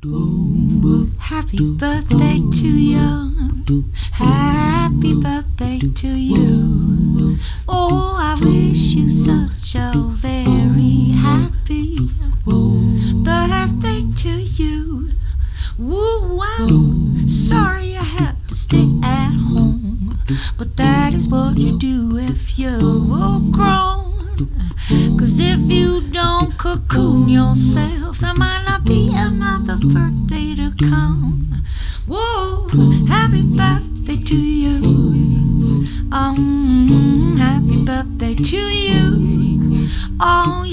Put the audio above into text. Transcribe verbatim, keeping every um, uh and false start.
Happy birthday to you. Happy birthday to you. Oh, I wish you such a very happy birthday to you. Woo, wow. Sorry I had to stay at home, but that is what you do if you're grown. Cause if you don't cocoon yourself, there might not be another birthday to come. Whoa, happy birthday to you. Um, happy birthday to you. Oh,